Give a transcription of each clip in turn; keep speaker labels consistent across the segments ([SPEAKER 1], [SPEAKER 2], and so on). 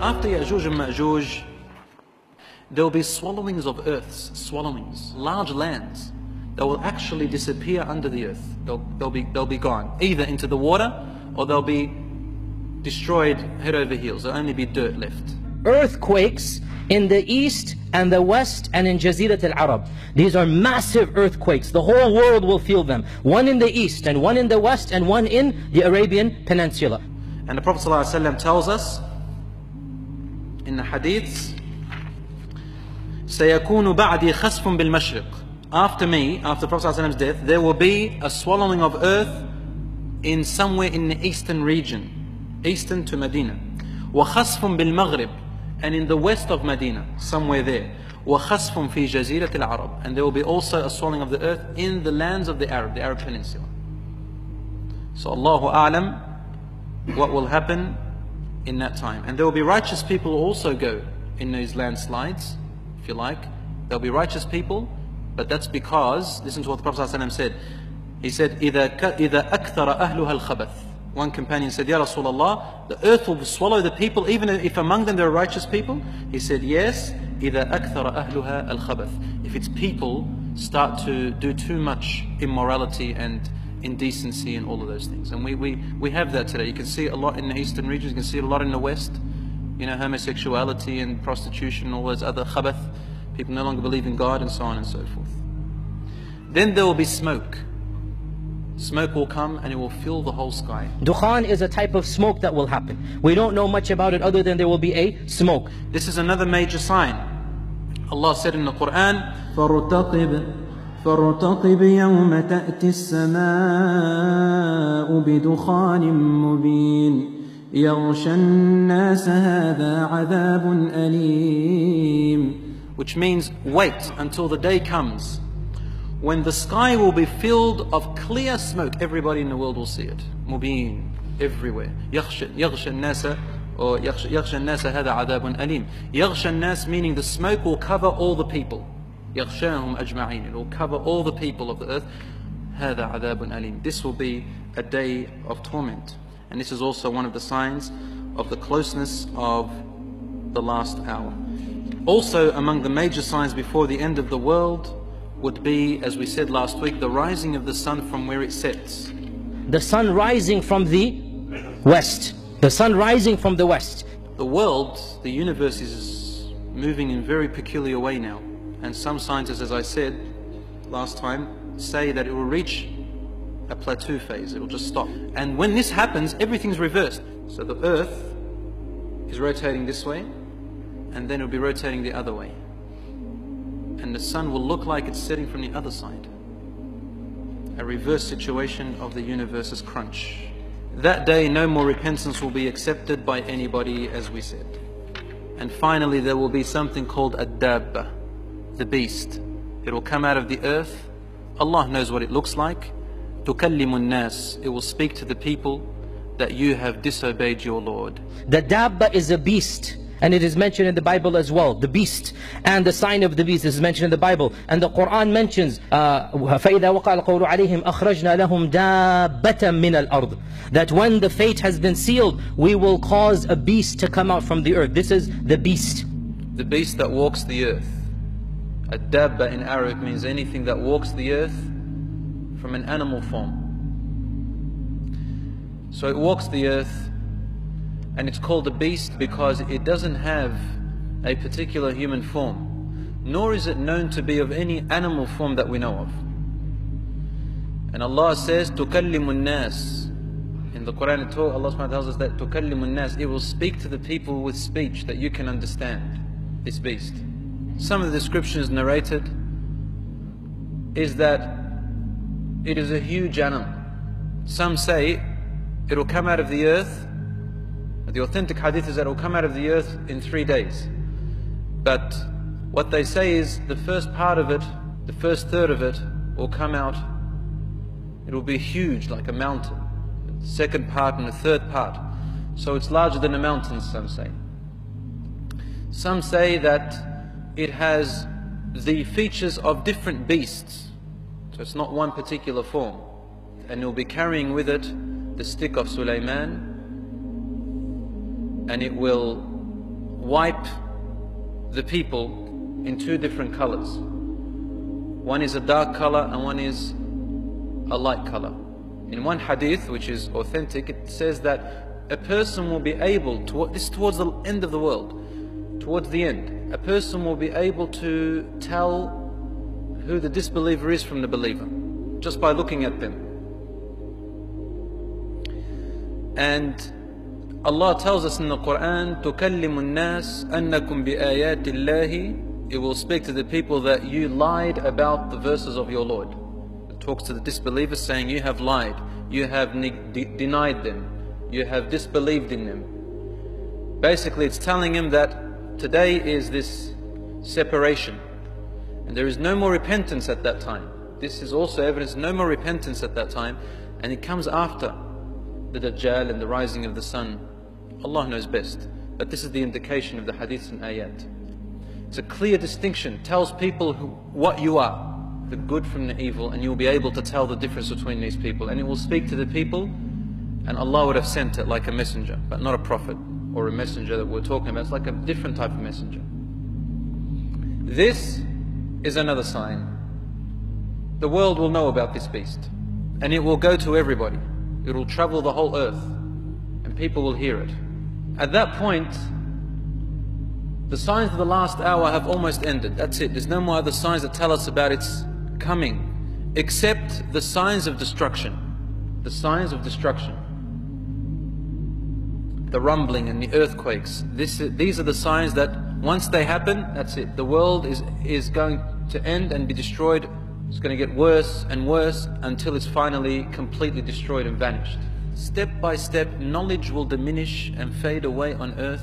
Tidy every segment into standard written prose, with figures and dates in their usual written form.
[SPEAKER 1] after Ya'juj and Ma'juj, there will be swallowings of earths, swallowings, large lands that will actually disappear under the earth. They'll be gone, either into the water or they'll be destroyed head over heels. There'll only be dirt left.
[SPEAKER 2] Earthquakes in the east and the west and in Jazirat al-Arab. These are massive earthquakes. The whole world will feel them. One in the east and one in the west and one in the Arabian Peninsula.
[SPEAKER 1] And the Prophet ﷺ tells us in the hadiths, سَيَكُونُ بَعْدِي خَسْفٌ بِالْمَشْرِقِ. After me, after the Prophet ﷺ's death, there will be a swallowing of earth in somewhere in the eastern region, eastern to Medina. وَخَسْفٌ بِالْمَغْرِبِ, and in the west of Medina, somewhere there. وَخَسْفٌ فِي جَزِيرَةِ الْعَرَبِ, and there will be also a swallowing of the earth in the lands of the Arab Peninsula. So Allahu A'lam, what will happen in that time. And there will be righteous people who also go in those landslides, if you like. There will be righteous people, but that's because, listen to what the Prophet ﷺ said. He said, إِذَا أَكْثَرَ أَهْلُهَا الْخَبَثِ. One companion said, Ya Rasulullah, the earth will swallow the people, even if among them there are righteous people? He said, yes, إِذَا أَكْثَرَ أَهْلُهَا الْخَبَثِ. If its people start to do too much immorality and indecency and all of those things. And we have that today. You can see it a lot in the eastern regions, you can see it a lot in the west. You know, homosexuality and prostitution, all those other khabath. People no longer believe in God and so on and so forth. Then there will be smoke. Smoke will come and it will fill the whole sky.
[SPEAKER 2] Dukhan is a type of smoke that will happen. We don't know much about it other than there will be a smoke.
[SPEAKER 1] This is another major sign. Allah said in the Quran,
[SPEAKER 3] فارتقب يوم تأتي السماء بدخان مبين يغشى الناس هذا عذاب أليم.
[SPEAKER 1] Which means wait until the day comes when the sky will be filled of clear smoke. Everybody in the world will see it. Mubin, everywhere. يغشى الناس or يغشى الناس هذا عذاب أليم. يغشى الناس meaning the smoke will cover all the people. يغشاهم أجمعين. It will cover all the people of the earth. هذا عذاب أليم. This will be a day of torment. And this is also one of the signs of the closeness of the last hour. Also among the major signs before the end of the world would be, as we said last week, the rising of the sun from where it sets.
[SPEAKER 2] The sun rising from the west. The sun rising from the west.
[SPEAKER 1] The world, the universe is moving in a very peculiar way now. And some scientists, as I said last time, say that it will reach a plateau phase. It will just stop. And when this happens, everything's reversed. So the earth is rotating this way, and then it will be rotating the other way. And the sun will look like it's setting from the other side. A reverse situation of the universe's crunch. That day, no more repentance will be accepted by anybody, as we said. And finally, there will be something called a dabba, the beast. It will come out of the earth. Allah knows what it looks like. تُكَلِّمُ النَّاسِ. It will speak to the people that you have disobeyed your Lord.
[SPEAKER 2] The dabba is a beast. And it is mentioned in the Bible as well, the beast. And the sign of the beast is mentioned in the Bible. And the Quran mentions, فَإِذَا وَقَعَ الْقَوْلُ عَلَيْهِمْ أَخْرَجْنَا لَهُمْ دَابَّةً مِّنَ الْأَرْضِ. That when the fate has been sealed, we will cause a beast to come out from the earth. This is the beast.
[SPEAKER 1] The beast that walks the earth. A dabba in Arabic means anything that walks the earth from an animal form. So it walks the earth, and it's called a beast because it doesn't have a particular human form, nor is it known to be of any animal form that we know of. And Allah says, تُكَلِّمُ النَّاسِ. In the Quran, Allah subhanahu wa ta'ala tells us that تُكَلِّمُ النَّاسِ. It will speak to the people with speech that you can understand, this beast. Some of the descriptions narrated is that it is a huge animal. Some say it will come out of the earth. The authentic hadith is that it will come out of the earth in 3 days. But what they say is the first part of it, the first third of it will come out. It will be huge, like a mountain. The second part and the third part. So it's larger than a mountain, some say. Some say that it has the features of different beasts. So it's not one particular form. And it will be carrying with it the stick of Sulaiman. And it will wipe the people in two different colors. One is a dark color and one is a light color. In one hadith, which is authentic, it says that a person will be able to, this is towards the end of the world, towards the end, a person will be able to tell who the disbeliever is from the believer, just by looking at them. And Allah tells us in the Quran, تُكَلِّمُ النَّاسِ أَنَّكُمْ بِآيَاتِ اللَّهِ. It will speak to the people that you lied about the verses of your Lord. It talks to the disbelievers saying, you have lied, you have denied them, you have disbelieved in them. Basically it's telling him that today is this separation, and there is no more repentance at that time. This is also evidence, no more repentance at that time, and it comes after the Dajjal and the rising of the sun. Allah knows best, but this is the indication of the hadiths and ayat. It's a clear distinction, tells people what you are, the good from the evil, and you'll be able to tell the difference between these people, and it will speak to the people, and Allah would have sent it like a messenger, but not a prophet or a messenger that we're talking about. It's like a different type of messenger. This is another sign. The world will know about this beast, and it will go to everybody. It will travel the whole earth, and people will hear it. At that point, the signs of the last hour have almost ended. That's it. There's no more other signs that tell us about its coming, except the signs of destruction. The signs of destruction. The rumbling and the earthquakes. These are the signs that once they happen, that's it. The world is going to end and be destroyed. It's going to get worse and worse until it's finally completely destroyed and vanished. Step by step, knowledge will diminish and fade away on earth.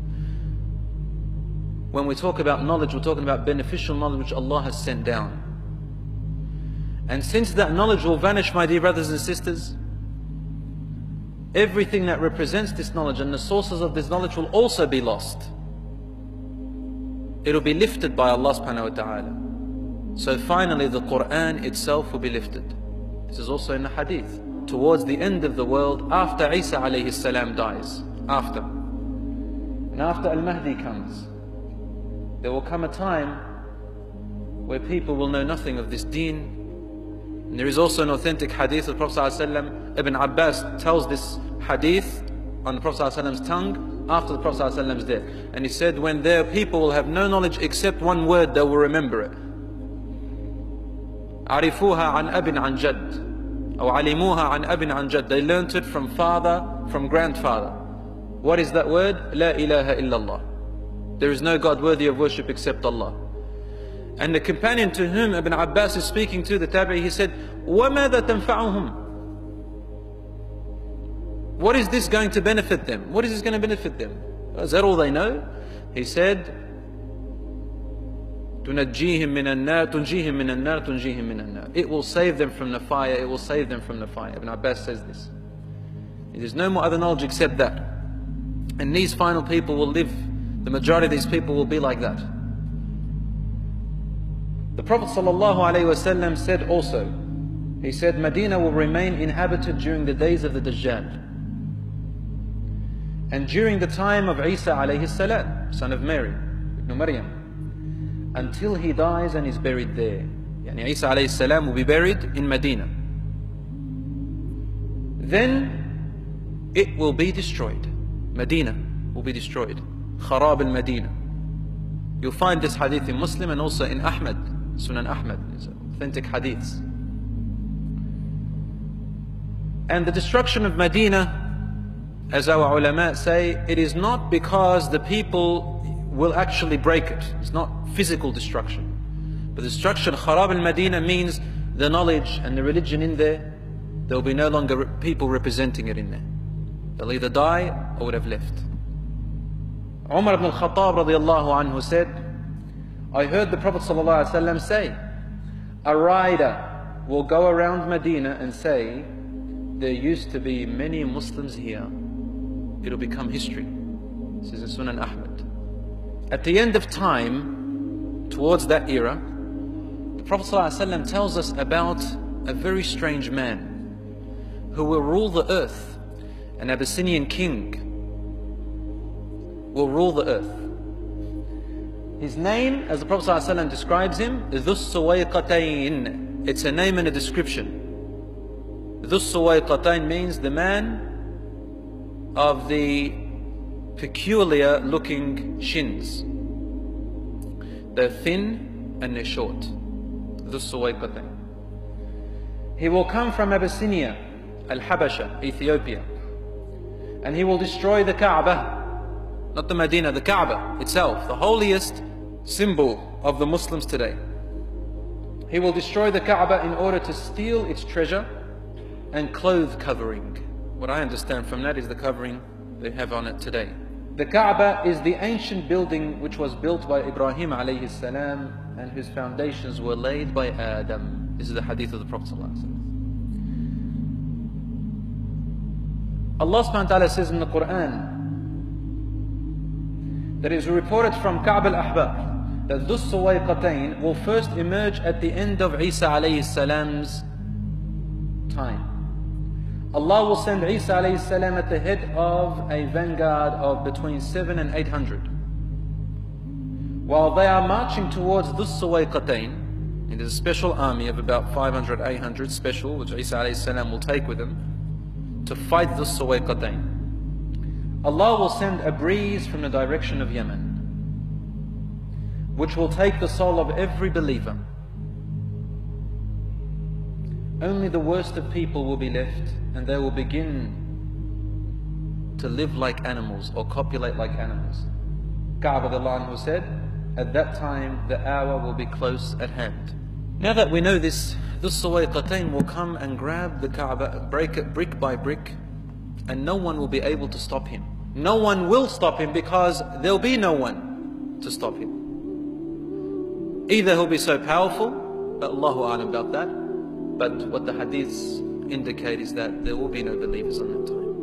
[SPEAKER 1] When we talk about knowledge, we're talking about beneficial knowledge which Allah has sent down. And since that knowledge will vanish, my dear brothers and sisters, everything that represents this knowledge and the sources of this knowledge will also be lost. It will be lifted by Allah subhanahu wa ta'ala. So finally the Quran itself will be lifted. This is also in the hadith. Towards the end of the world, after Isa alayhi salam dies, after. And after Al-Mahdi comes, there will come a time where people will know nothing of this deen. And there is also an authentic hadith of the Prophet ﷺ. Ibn Abbas tells this hadith on the Prophet ﷺ's tongue after the Prophet ﷺ's death. And he said, when their people will have no knowledge except one word, they will remember it. عَرِفُوهَا عَنْ أَبٍ عَنْ جَدٍّ أو عَلِمُوهَا عَنْ أَبٍ عَنْ جَدٍّ. They learnt it from father, from grandfather. What is that word? لَا إِلَهَ إِلَّا اللَّهِ. There is no God worthy of worship except Allah. And the companion to whom Ibn Abbas is speaking to, the Tabi'i, he said, وَمَاذَا تَنْفَعُهُمْ? What is this going to benefit them? What is this going to benefit them? Is that all they know? He said, تُنَجِّيهِمْ مِنَ النَّارِ تُنْجِيهِمْ مِنَ النَّارِ تُنْجِيهِمْ مِنَ النَّارِ. It will save them from the fire, it will save them from the fire. Ibn Abbas says this. There's no more other knowledge except that. And these final people will live, the majority of these people will be like that. The Prophet ﷺ said also, he said, Medina will remain inhabited during the days of the Dajjal. And during the time of Isa alayhi salam, son of Mary, Ibn Maryam, until he dies and is buried there. Yani Isa alayhi salam will be buried in Medina. Then it will be destroyed. Medina will be destroyed. Kharab al-Medina. You'll find this hadith in Muslim and also in Ahmad, Sunan Ahmad, authentic hadiths. And the destruction of Medina, as our ulama say, it is not because the people will actually break it. It's not physical destruction. But the destruction, Kharab al-Medina, means the knowledge and the religion in there, there will be no longer people representing it in there. They'll either die or would have left. Umar ibn al-Khattab radiallahu anhu said, I heard the Prophet ﷺ say, a rider will go around Medina and say, there used to be many Muslims here. It'll become history. This is in Sunan Ahmad. At the end of time, towards that era, the Prophet ﷺ tells us about a very strange man who will rule the earth. An Abyssinian king will rule the earth. His name, as the Prophet ﷺ describes him, Dhu Suwayqatayn. It's a name and a description. Dhu Suwayqatayn means the man of the peculiar looking shins. They're thin and they're short. Dhu Suwayqatayn. He will come from Abyssinia, Al-Habasha, Ethiopia. And he will destroy the Kaaba. Not the Medina, the Kaaba itself, the holiest symbol of the Muslims today. He will destroy the Kaaba in order to steal its treasure and clothes covering. What I understand from that is the covering they have on it today. The Kaaba is the ancient building which was built by Ibrahim alayhi salam and whose foundations were laid by Adam. This is the hadith of the Prophet ﷺ. Allah subhanahu wa ta'ala says in the Quran that it is reported from Ka'b al-Ahbar that Dhu Suwayqatayn will first emerge at the end of Isa alayhi salam's time. Allah will send Isa alayhi salam at the head of a vanguard of between 700 and 800. While they are marching towards Dhu Suwayqatayn, and there's a special army of about 500, 800 special, which Isa alayhi salam will take with him to fight Dhu Suwayqatayn. Allah will send a breeze from the direction of Yemen, which will take the soul of every believer. Only the worst of people will be left, and they will begin to live like animals or copulate like animals. Ka'b radiallahu anhu said, at that time the hour will be close at hand. Now that we know this, Dhu Suwayqatayn will come and grab the Kaaba, break it brick by brick, and no one will be able to stop him. No one will stop him because there'll be no one to stop him. Either he'll be so powerful, but Allahu a'lam about that, but what the hadiths indicate is that there will be no believers on that time.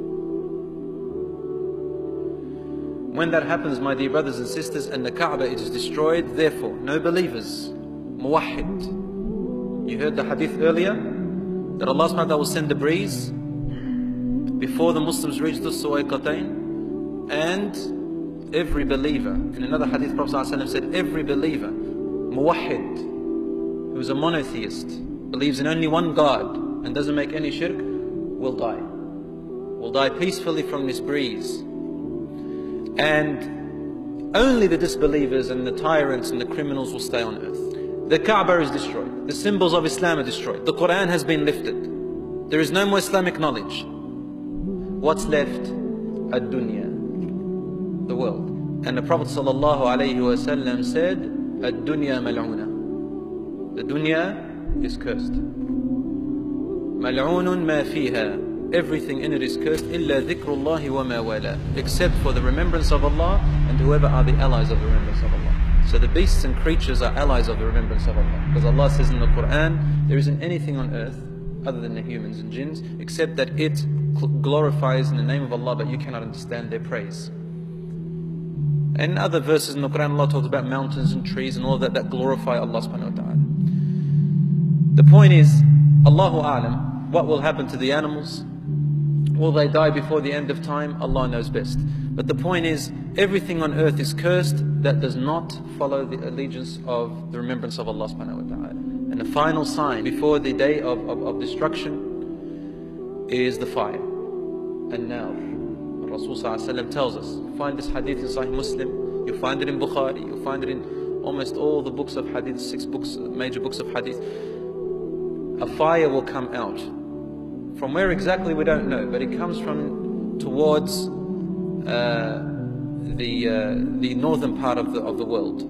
[SPEAKER 1] When that happens, my dear brothers and sisters, and the Kaaba it is destroyed, therefore no believers, muwahhid. You heard the hadith earlier that Allah subhanahu wa ta'ala will send a breeze before the Muslims reach the Suwayqatayn, and every believer, in another hadith Prophet ﷺ said, every believer, muwahhid, who is a monotheist, believes in only one God and doesn't make any shirk, will die. Will die peacefully from this breeze. And only the disbelievers and the tyrants and the criminals will stay on earth. The Kaaba is destroyed. The symbols of Islam are destroyed. The Quran has been lifted. There is no more Islamic knowledge. What's left? Ad-dunya, the world. And the Prophet ﷺ said, Ad-dunya mal'una. The dunya is cursed. Mal'unun ma fiha. Everything in it is cursed, illa dhikrullahi wa ma wala, except for the remembrance of Allah and whoever are the allies of the remembrance of Allah. So the beasts and creatures are allies of the remembrance of Allah. Because Allah says in the Quran, there isn't anything on earth other than the humans and jinns, except that it glorifies in the name of Allah, but you cannot understand their praise. And other verses in the Quran, Allah talks about mountains and trees and all of that glorify Allah subhanahu wa ta'ala. The point is, Allahu A'lam, what will happen to the animals? Will they die before the end of time? Allah knows best. But the point is, everything on earth is cursed that does not follow the allegiance of the remembrance of Allah subhanahu wa ta'ala. And the final sign before the day of destruction is the fire. And now, Rasul sallallahu alaihi wasallam tells us, you find this hadith in Sahih Muslim, you find it in Bukhari, you find it in almost all the books of hadith, 6 books, major books of hadith. A fire will come out. From where exactly we don't know, but it comes from towards the northern part of the world,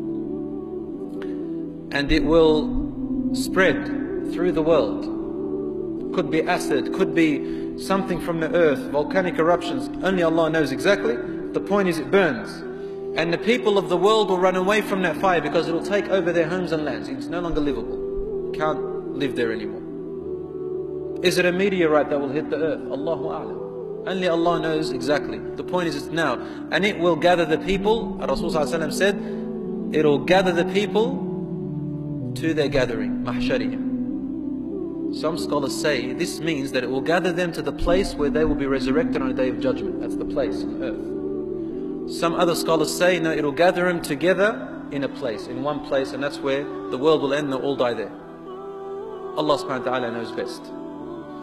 [SPEAKER 1] and it will spread through the world. Could be acid, could be something from the earth, volcanic eruptions. Only Allah knows exactly. The point is, it burns, and the people of the world will run away from that fire because it will take over their homes and lands. It's no longer livable. You can't live there anymore. Is it a meteorite that will hit the earth? Allahu A'lam. Only Allah knows exactly. The point is, it's now. And it will gather the people. Rasul ﷺ said, it will gather the people to their gathering, mahshariyah. Some scholars say this means that it will gather them to the place where they will be resurrected on a day of judgment. That's the place on earth. Some other scholars say, no, it will gather them together in a place, in one place, and that's where the world will end and they'll all die there. Allah subhanahu wa ta'ala knows best.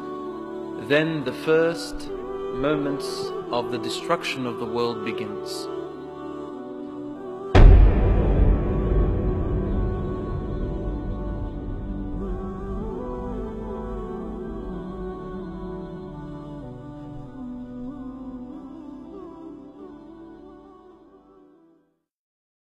[SPEAKER 1] Then the first moments of the destruction of the world begins.